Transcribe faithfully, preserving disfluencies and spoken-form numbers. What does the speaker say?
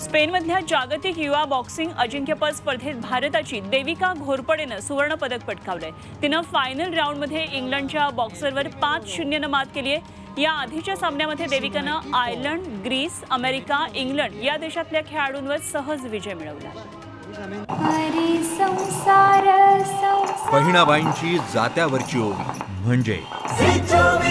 स्पेनमधल्या जागतिक युवा बॉक्सिंग अजिंक्यपद स्पर्धेत भारताची देविका घोरपडेनं सुवर्ण पदक पटकावलंय। तिनं फायनल राऊंडमध्ये इंग्लंडच्या बॉक्सरवर पाच शून्यनं मात केली आहे। या आधीच्या सामन्यामध्ये देविकानं आयर्लंड, ग्रीस, अमेरिका, इंग्लंड या देशातल्या खेळाडूंवर सहज विजय मिळवला। बहिणाबाईंची जात्यावरची ओवी म्हणजे